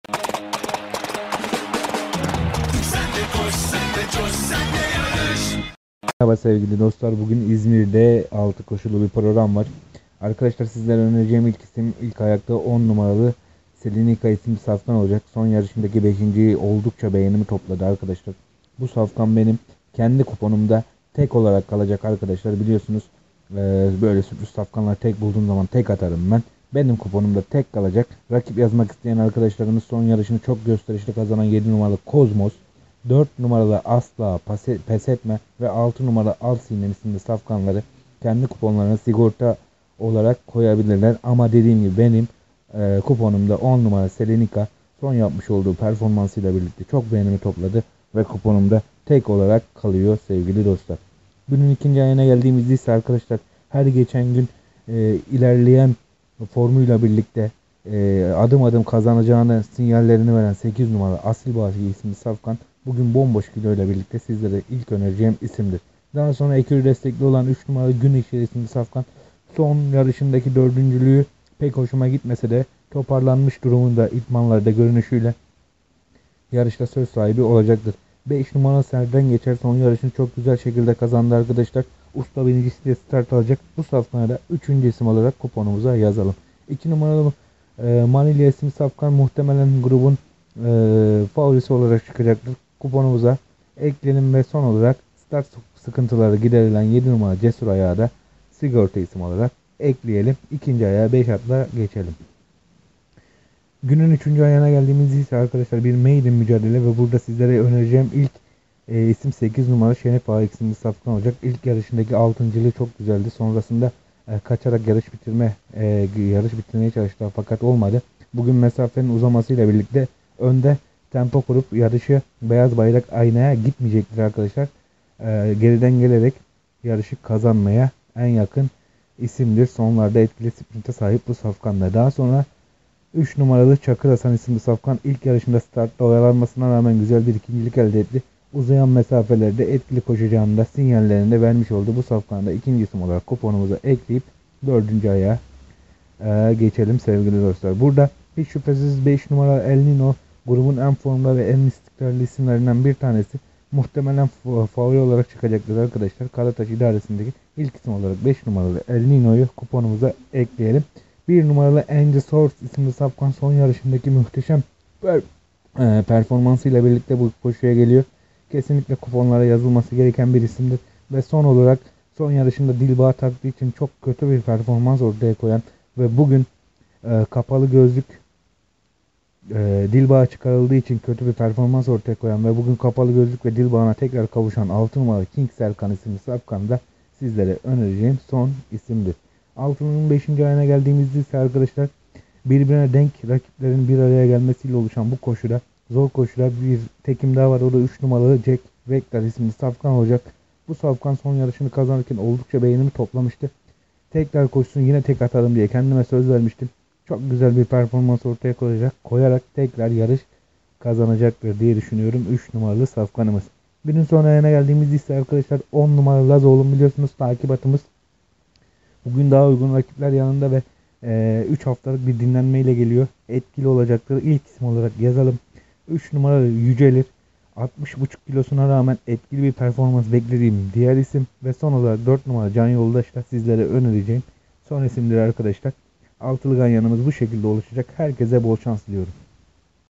Merhaba sevgili dostlar. Bugün İzmir'de 6 koşulu bir program var. Arkadaşlar sizlere önereceğim ilk isim ilk ayakta 10 numaralı Selenika isimli safkan olacak. Son yarışındaki 5. oldukça beğenimi topladı arkadaşlar. Bu safkan benim kendi kuponumda tek olarak kalacak arkadaşlar. Biliyorsunuz böyle sürpriz safkanlar tek bulduğum zaman tek atarım ben. Benim kuponumda tek kalacak. Rakip yazmak isteyen arkadaşlarımız son yarışını çok gösterişli kazanan 7 numaralı Kozmos, 4 numaralı Asla Pes Etme ve 6 numaralı Al Sinem isimli safkanları kendi kuponlarına sigorta olarak koyabilirler. Ama dediğim gibi benim kuponumda 10 numara Selenika son yapmış olduğu performansıyla birlikte çok beğenimi topladı ve kuponumda tek olarak kalıyor sevgili dostlar. Günün ikinci ayına geldiğimizde ise arkadaşlar her geçen gün ilerleyen formuyla birlikte adım adım kazanacağını sinyallerini veren 8 numara Asil Başı isimli safkan bugün bomboş kilo ile birlikte sizlere ilk önereceğim isimdir. Daha sonra ekürü destekli olan 3 numaralı Gün Işığı isimli safkan son yarışındaki dördüncülüğü pek hoşuma gitmese de toparlanmış durumunda idmanlarda görünüşüyle yarışta söz sahibi olacaktır. 5 numara Serden Geçer son yarışını çok güzel şekilde kazandı arkadaşlar. Usta birincisi de start alacak. Bu safkanı da 3. isim olarak kuponumuza yazalım. 2 numaralı Manilya isimli safkan muhtemelen grubun favorisi olarak çıkacaktır. Kuponumuza ekleyelim ve son olarak start sıkıntıları giderilen 7 numara Cesur Ayağı da sigorta isim olarak ekleyelim. İkinci ayağa 5 atla geçelim. Günün 3. ayağına geldiğimizde ise arkadaşlar bir maiden mücadele ve burada sizlere önereceğim ilk isim 8 numara Şenef Ağa isimli safkan olacak. İlk yarışındaki 6.'lığı çok güzeldi. Sonrasında kaçarak yarış bitirmeye çalıştı fakat olmadı. Bugün mesafenin uzamasıyla birlikte önde tempo kurup yarışı beyaz bayrak aynaya gitmeyecektir arkadaşlar. Geriden gelerek yarışı kazanmaya en yakın isimdir. Sonlarda etkili sprinte sahip bu safkanla. Daha sonra 3 numaralı Çakır Hasan isimli safkan ilk yarışında startta oyalanmasına rağmen güzel bir ikincilik elde etti. Uzayan mesafelerde etkili koşacağını da sinyallerini de vermiş oldu. Bu safkanı da ikinci isim olarak kuponumuza ekleyip 4. ayağa geçelim sevgili dostlar. Burada hiç şüphesiz 5 numara El Nino grubun en formda ve en istikrarlı isimlerinden bir tanesi. Muhtemelen favori olarak çıkacaktır arkadaşlar. Karataş idaresindeki ilk isim olarak 5 numaralı El Nino'yu kuponumuza ekleyelim. 1 numaralı Angel Source isimli safkan son yarışındaki muhteşem performansıyla birlikte bu koşuya geliyor. Kesinlikle kuponlara yazılması gereken bir isimdir. Ve son olarak son yarışında Dilbağ taktığı için çok kötü bir performans ortaya koyan ve bugün kapalı gözlük Dilbağ çıkarıldığı için kötü bir performans ortaya koyan ve bugün kapalı gözlük ve Dilbağ'ına tekrar kavuşan 6 numaralı King Serkan isimli safkan da sizlere önereceğim son isimdir. Altının 5. ayına geldiğimizde ise arkadaşlar birbirine denk rakiplerin bir araya gelmesiyle oluşan bu koşuda zor koşuda bir tekim daha var. O da 3 numaralı Jack Vector isimli safkan olacak. Bu safkan son yarışını kazanırken oldukça beğenimi toplamıştı. Tekrar koşsun yine tek atarım diye kendime söz vermiştim. Çok güzel bir performans ortaya koyarak tekrar yarış kazanacaktır diye düşünüyorum 3 numaralı safkanımız. Günün son ayına geldiğimizde ise arkadaşlar 10 numaralı Lazoğlu biliyorsunuz takip atımız. Bugün daha uygun rakipler yanında ve 3 haftalık bir dinlenmeyle geliyor. Etkili olacaktır. İlk isim olarak yazalım. 3 numaralı Yücelir. 60,5 kilosuna rağmen etkili bir performans beklediğim diğer isim. Ve son olarak 4 numara Can Yoldaş da sizlere önereceğim son isimdir arkadaşlar. Altılı ganyanımız bu şekilde oluşacak. Herkese bol şans diliyorum.